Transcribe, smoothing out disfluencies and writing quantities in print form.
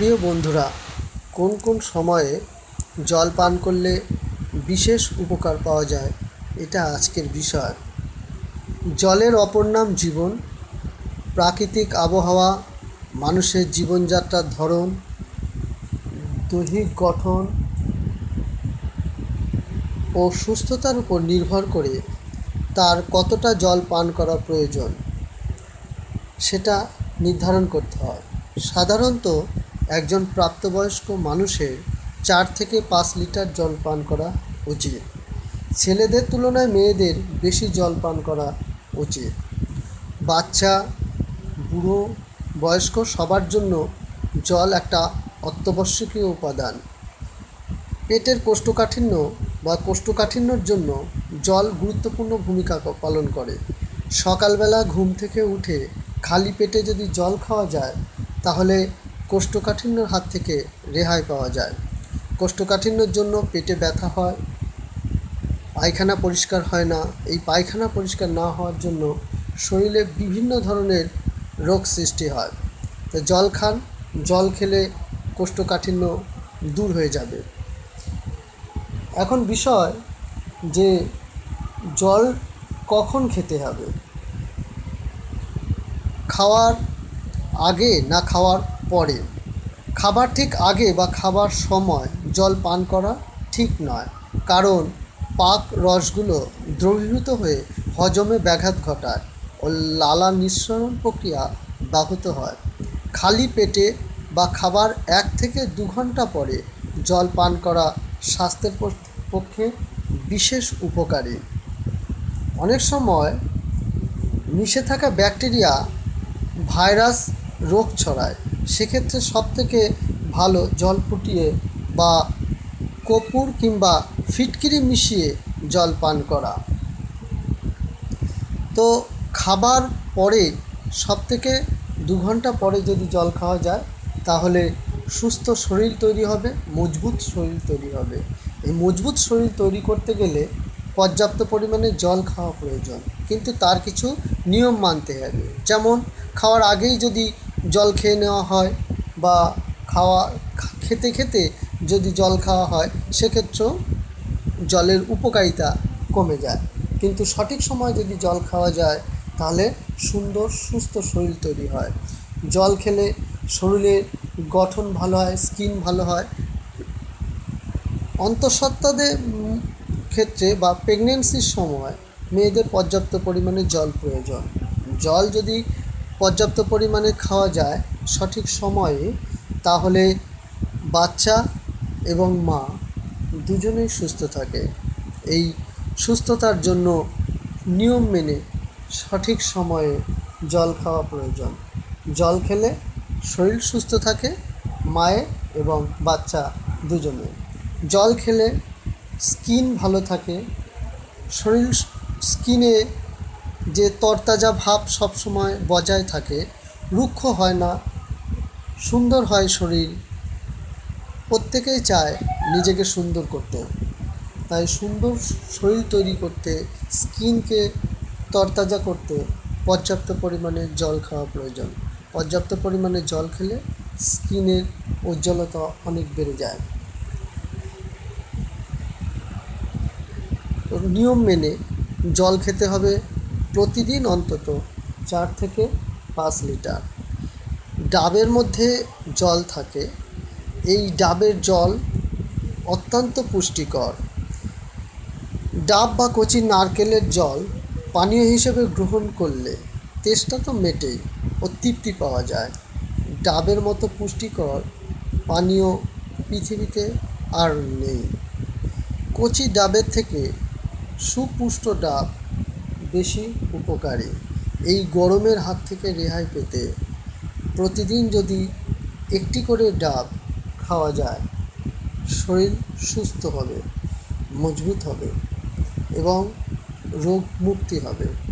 প্রিয় বন্ধুরা, কোন কোন সময়ে জল পান করলে বিশেষ উপকার পাওয়া যায়, এটা আজকের বিষয়। জলের অপর নাম জীবন। প্রাকৃতিক আবহাওয়া, মানুষের জীবনযাত্রার ধরন, দৈহিক গঠন ও সুস্থতার উপর নির্ভর করে তার কতটা জল পান করা প্রয়োজন সেটা নির্ধারণ করতে হয়। সাধারণত একজন প্রাপ্তবয়স্ক মানুষের 4 থেকে 5 লিটার জল পান করা উচিত। ছেলেদের তুলনায় মেয়েদের বেশি জল পান করা উচিত। বাচ্চা, বুড়ো, বয়স্ক সবার জন্য জল একটা অত্যাবশ্যকীয় উপাদান। পেটের কোষ্ঠকাঠিন্যর জন্য জল গুরুত্বপূর্ণ ভূমিকা পালন করে। সকালবেলা ঘুম থেকে উঠে খালি পেটে যদি জল খাওয়া যায় তাহলে কোষ্ঠকাঠিন্যর হাত থেকে রেহাই পাওয়া যায়। কোষ্ঠকাঠিন্যর জন্য পেটে ব্যথা হয়, পায়খানা পরিষ্কার হয় না। এই পায়খানা পরিষ্কার না হওয়ার জন্য শরীরে বিভিন্ন ধরনের রোগ সৃষ্টি হয়। তো জল খান, জল খেলে কোষ্ঠকাঠিন্য দূর হয়ে যাবে। এখন বিষয় যে জল কখন খেতে হবে, খাওয়ার আগে না খাওয়ার পরে। খাবার ঠিক আগে বা খাবার সময় জল পান করা ঠিক নয়, কারণ পাক রসগুলো দ্রবীভূত হয়ে হজমে ব্যাঘাত ঘটায় ও লালা নিঃসরণ প্রক্রিয়া ব্যাহত হয়। খালি পেটে বা খাবার 1 থেকে 2 ঘন্টা পরে জল পান করা স্বাস্থ্যের পক্ষে বিশেষ উপকারী। অনেক সময় মিশে থাকা ব্যাকটেরিয়া, ভাইরাস রোগ ছড়ায়। সেক্ষেত্রে সবথেকে ভালো জল ফুটিয়ে বা কর্পূর কিংবা ফিটকিরি মিশিয়ে জল পান করা। তো খাবার পরে সবথেকে 2 ঘন্টা পরে যদি জল খাওয়া যায় তাহলে সুস্থ শরীর তৈরি হবে, মজবুত শরীর তৈরি হবে। এই মজবুত শরীর তৈরি করতে গেলে পর্যাপ্ত পরিমাণে জল খাওয়া প্রয়োজন, কিন্তু তার কিছু নিয়ম মানতে হবে। যেমন খাওয়ার আগেই যদি জল খেয়ে নেওয়া হয় বা খেতে খেতে যদি জল খাওয়া হয় সেক্ষেত্রেও জলের উপকারিতা কমে যায়। কিন্তু সঠিক সময় যদি জল খাওয়া যায় তাহলে সুন্দর সুস্থ শরীর তৈরি হয়। জল খেলে শরীরের গঠন ভালো হয়, স্কিন ভালো হয়। অন্তঃসত্ত্বাদের ক্ষেত্রে বা প্রেগনেন্সির সময় মেয়েদের পর্যাপ্ত পরিমাণে জল প্রয়োজন। জল যদি পর্যাপ্ত পরিমাণে খাওয়া যায় সঠিক সময়ে তাহলে বাচ্চা এবং মা দুজনেই সুস্থ থাকে। এই সুস্থতার জন্য নিয়ম মেনে সঠিক সময়ে জল খাওয়া প্রয়োজন। জল খেলে শরীর সুস্থ থাকে, মায়ের এবং বাচ্চা দুজনে। জল খেলে স্কিন ভালো থাকে, স্কিনে যে তরতাজা ভাব সবসময় বজায় থাকে, রুক্ষ হয় না, সুন্দর হয় শরীর। প্রত্যেকেই চায় নিজেকে সুন্দর করতে, তাই সুন্দর শরীর তৈরি করতে, স্কিনকে তরতাজা করতে পর্যাপ্ত পরিমাণে জল খাওয়া প্রয়োজন। পর্যাপ্ত পরিমাণে জল খেলে স্কিনের উজ্জ্বলতা অনেক বেড়ে যায়। নিয়ম মেনে জল খেতে হবে প্রতিদিন অন্তত 4 থেকে 5 লিটার। ডাবের মধ্যে জল থাকে, এই ডাবের জল অত্যন্ত পুষ্টিকর। ডাব বা কচি নারকেলের জল পানীয় হিসেবে গ্রহণ করলে তেষ্টা তো মেটেই ও তৃপ্তি পাওয়া যায়। ডাবের মতো পুষ্টিকর পানীয় পৃথিবীতে আর নেই। কচি ডাবের থেকে সুপুষ্ট ডাব বেশি উপকারী। এই গরমের হাত থেকে রেহাই পেতে প্রতিদিন যদি একটি করে ডাব খাওয়া যায় শরীর সুস্থ হবে, মজবুত হবে এবং রোগ মুক্তি হবে।